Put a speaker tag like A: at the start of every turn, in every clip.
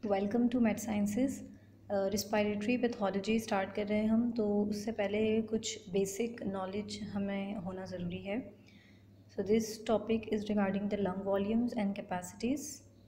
A: Welcome to med sciences. Respiratory pathology start कर रहे हैं हम, तो उससे पहले कुछ बेसिक नॉलेज हमें होना ज़रूरी है। So this topic is regarding the lung volumes and capacities.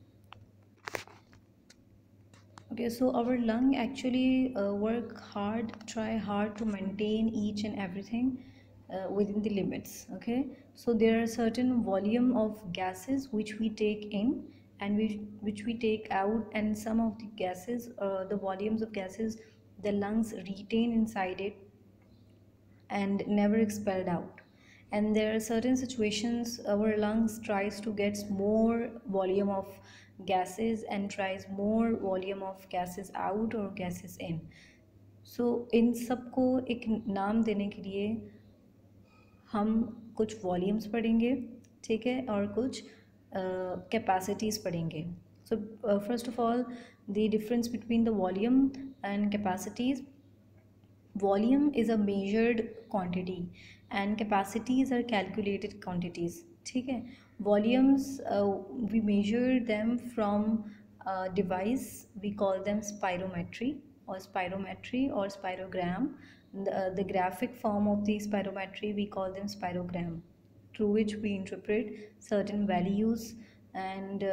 A: Okay, so our lung actually work hard, try hard to maintain each and everything within the limits. Okay, so there are certain volume of gases which we take in and which we take out, and some of the gases, the volumes of gases, the lungs retain inside it and never expelled out. And there are certain situations our lungs tries to get more volume of gases and tries more volume of gases out or gases in. So इन सबको एक नाम देने के लिए हम कुछ volumes पढ़ेंगे, ठीक है, और कुछ कैपेसिटीज़ पढ़ेंगे. So first of all, the difference between the volume and capacities. Volume is a measured quantity and capacities are calculated quantities. ठीक है, volumes we measure them from a device, we call them spirometry or spirogram. The graphic form of the spirometry we call them spirogram, through which we interpret certain values. And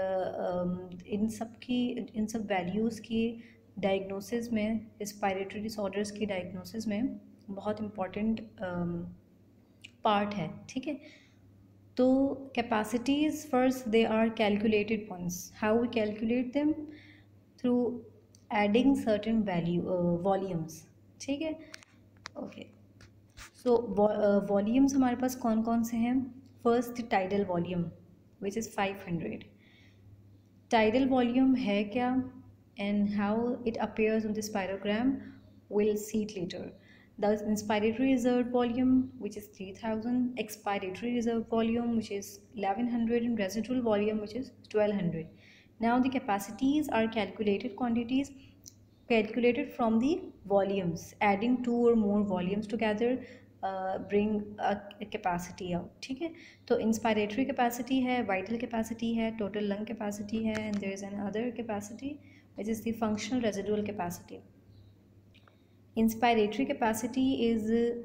A: इन सब values की diagnosis में, respiratory disorders की diagnosis में बहुत important part है. ठीक है, तो capacities first, they are calculated ones. How we calculate them? Through adding certain volumes. ठीक है, ओके. सो वॉल्यूम्स हमारे पास कौन कौन से हैं? First, tidal volume which is 500. Tidal volume है क्या and how it appears on the spirogram, we'll see it later. The inspiratory reserved volume, which is 3000, expiratory reserved volume, which is 1100, and residual volume, which is 1200. Now the capacities are calculated quantities calculated from the volumes. Adding two or more volumes together bring a capacity out. ठीक है, तो inspiratory capacity है, vital capacity है, total lung capacity है, and there is another capacity which is the functional residual capacity. Inspiratory capacity is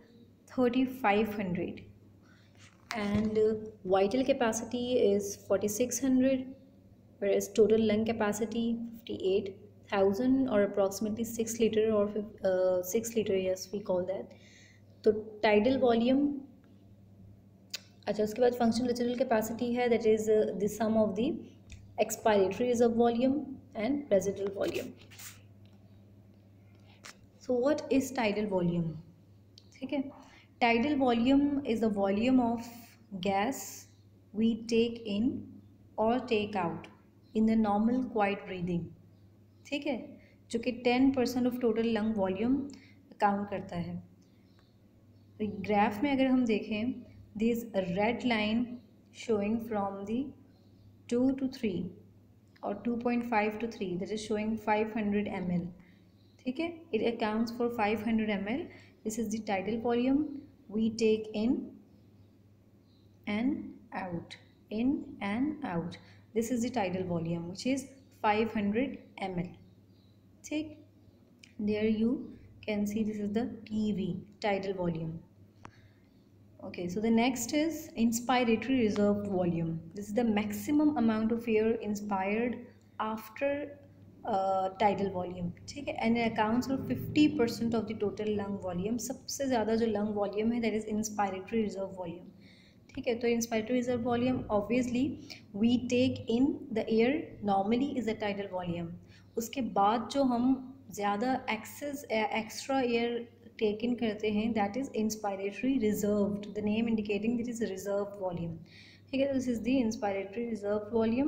A: 3500 and vital capacity is 4600, whereas total lung capacity 58,000 or approximately 6 liter or 6 liter, yes, we call that. तो tidal volume. अच्छा, उसके बाद functional residual capacity है, that is the sum of the expiratory reserve volume and residual volume. So what is tidal volume? ठीक है, tidal volume is the volume of gas we take in और take out in the normal quiet breathing. ठीक है, जो कि 10% of total lung volume count करता है. तो ग्राफ में अगर हम देखें, this red line showing from the 2 to 3 और 2.5 to 3, that is showing 500 ml. ठीक है, it accounts for 500 ml. This is the tidal volume we take in and out, in and out. This is the tidal volume which is 500 ml. ठीक, there you can see this is the TV, tidal volume. Okay, so the next is inspiratory reserved volume. This is the maximum amount of air inspired after tidal volume. ठीक है, and it accounts for 50% of the total lung volume. सबसे ज़्यादा जो lung volume है, that is inspiratory reserve volume. ठीक है, तो inspiratory reserve volume obviously we take in the air normally is the tidal volume. उसके बाद जो हम ज़्यादा एक्स्ट्रा एयर टेक इन करते हैं, that is inspiratory reserved, the name indicating that is reserve volume. ठीक है, this is the inspiratory reserve volume.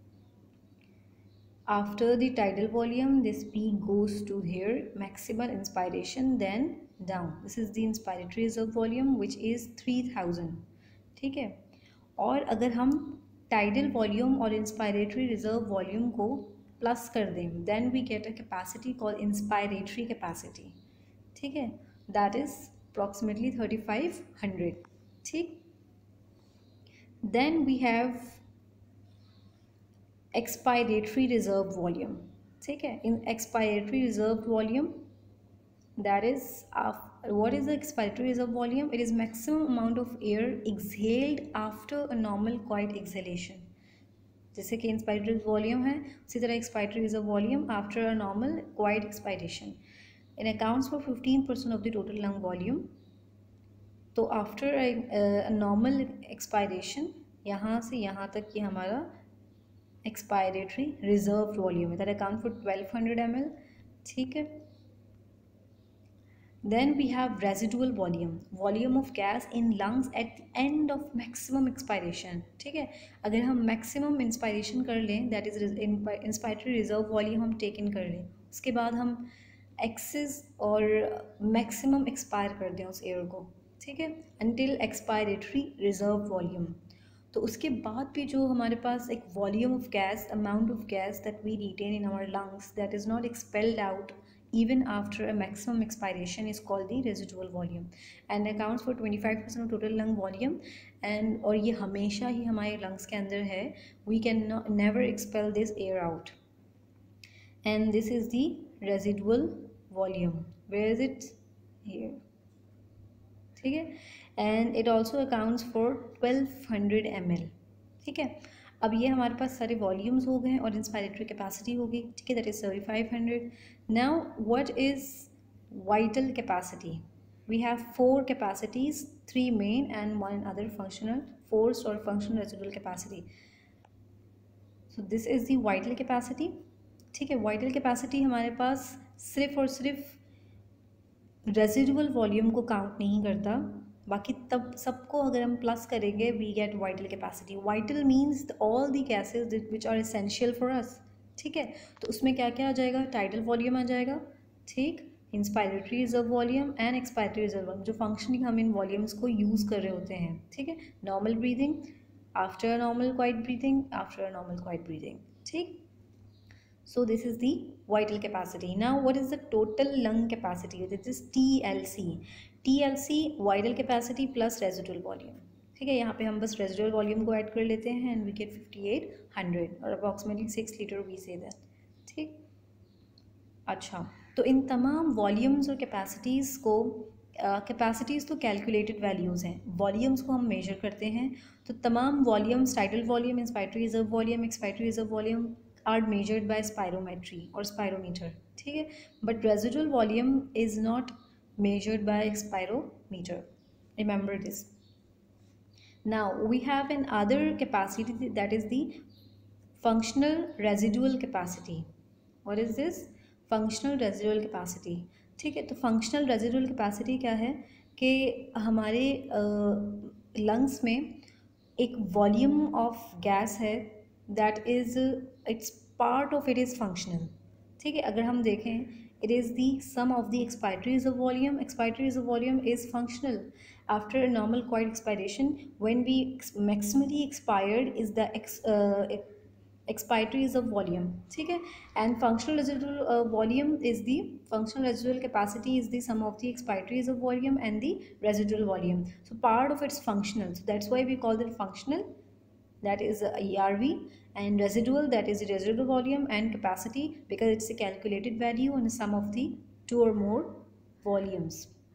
A: After the tidal volume this peak goes to here maximum inspiration, then down. This is the inspiratory reserve volume which is 3000. ठीक है, और अगर हम tidal volume और inspiratory reserve volume को plus कर दें, then we get a capacity called inspiratory capacity. ठीक है, दैट इज अप्रॉक्सीमेटली 3500. ठीक, then we have expiratory reserve volume. ठीक है. In expiratory reserved volume, that is what is the expiratory reserve volume? It is maximum amount of air exhaled after a normal quiet exhalation. जैसे कि inspiratory volume है, उसी तरह expiratory reserve volume after a normal quiet expiration. In accounts for 15% of the total lung volume. तो after normal expiration यहाँ से यहाँ तक ये हमारा एक्सपायरेटरी रिजर्व वॉल्यूम है. That account for 1200 ml. ठीक है. Then we have residual volume of gas in lungs at the end of maximum expiration. ठीक है. अगर हम maximum inspiration कर लें, that is inspiratory reserve volume हम take in कर लें, उसके बाद हम excess और maximum expire कर दें उस air को. ठीक है. until expiratory reserve volume. तो उसके बाद भी जो हमारे पास एक volume of gas, amount of gas that we retain in our lungs that is not expelled out even after a maximum expiration is called the residual volume and accounts for 25% of total lung volume. and और ये हमेशा ही हमारे lungs के अंदर है. We can never expel this air out. And this is the residual volume. Where is it? Here. ठीक है. And it also accounts for 1200 ml. ठीक है. अब ये हमारे पास सारे वॉल्यूम्स हो गए और इंस्पायरेटरी कैपेसिटी हो गई. ठीक है. That is 3500. Now what is vital capacity? We have 4 capacities, 3 main and 1 other functional, force और functional residual capacity. So this is the vital capacity. ठीक है. वाइटल कैपेसिटी हमारे पास सिर्फ और सिर्फ रेजिडुअल वॉल्यूम को काउंट नहीं करता, बाकी तब सबको अगर हम प्लस करेंगे we get vital capacity. Vital means all the gases which are essential for us. ठीक है. तो उसमें क्या क्या आ जाएगा? टाइडल वॉल्यूम आ जाएगा. ठीक. Inspiratory reserve volume and expiratory reserve volume, जो फंक्शनिंग हम इन वॉल्यूम्स को यूज़ कर रहे होते हैं. ठीक है. Normal breathing, after normal quiet breathing, after normal quiet breathing. ठीक. So this is the vital capacity. Now what is the total lung capacity? This is TLC. TLC vital capacity plus residual volume. ठीक है. यहाँ पे हम बस residual volume को add कर लेते हैं and we get 5800 और approximately 6 liter we say that. ठीक. अच्छा, तो इन तमाम वॉल्यूम्स और कैपेसिटीज़ को कैपेसिटीज़ तो कैलकुलेटेड वैल्यूज़ हैं, वॉल्यूम्स को हम मेजर करते हैं. तो तमाम volumes, tidal volume, inspiratory reserve volume, expiratory reserve volume are measured by spirometry or spirometer. ठीक है. but residual volume is not measured by spirometer. Remember this. Now we have an other capacity, that is the functional residual capacity. What is this? functional residual capacity. ठीक है. तो functional residual capacity क्या है कि हमारे lungs में एक volume of gas है that is its part of it is functional. ठीक है. अगर हम देखें, it is the sum of the expiratory reserve volume. Expiratory reserve volume is functional. After a normal quiet expiration, when we maximally expired is the expiratory reserve volume. ठीक है. and functional residual volume is the functional residual capacity is the sum of the expiratory reserve volume and the residual volume. So part of it's functional, so that's why we call it functional, that is ERV, and residual, that is the residual volume and capacity, because it's a calculated value and a sum of the 2 or more volumes.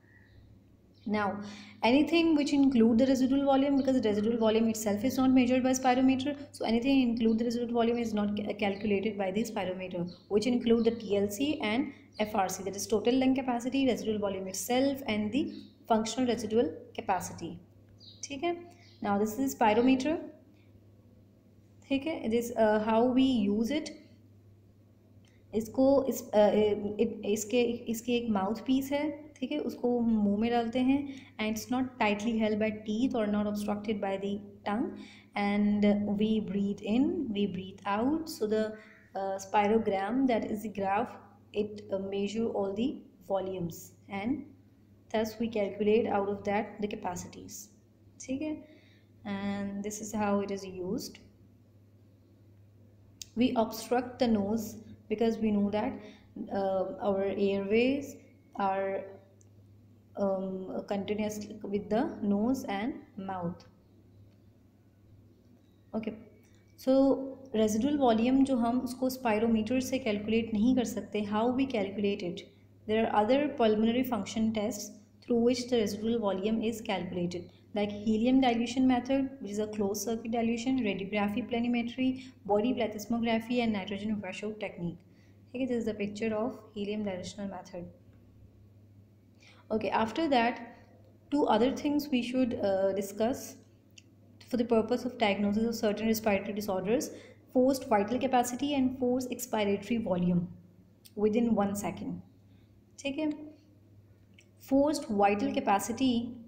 A: Now anything which include the residual volume, because the residual volume itself is not measured by spirometer, so anything include the residual volume is not calculated by the spirometer, which include the TLC and FRC, that is total lung capacity, residual volume itself and the functional residual capacity. ठीक है. now this is spirometer. ठीक है. This how we use it. इसको इसके एक mouth piece है. ठीक है. उसको मुंह में डालते हैं and it's not tightly held by teeth और not obstructed by the tongue, and we breathe in, we breathe out. So the spirogram, that is the graph, it measure all the volumes and thus we calculate out of that the capacities. ठीक है. and this is how it is used. We obstruct the nose because we know that our airways are continuous with the nose and mouth. Okay. So residual volume जो हम उसको spirometer से calculate नहीं कर सकते, how we calculate it, there are other pulmonary function test through which the residual volume is calculated, like helium dilution method, which is a closed circuit dilution, radiography planimetry, body plethysmography, and nitrogen washout technique. Okay, this is the picture of helium dilution method. Okay, after that, two other things we should discuss for the purpose of diagnosis of certain respiratory disorders: forced vital capacity and forced expiratory volume within 1 second. ठीक है, forced vital capacity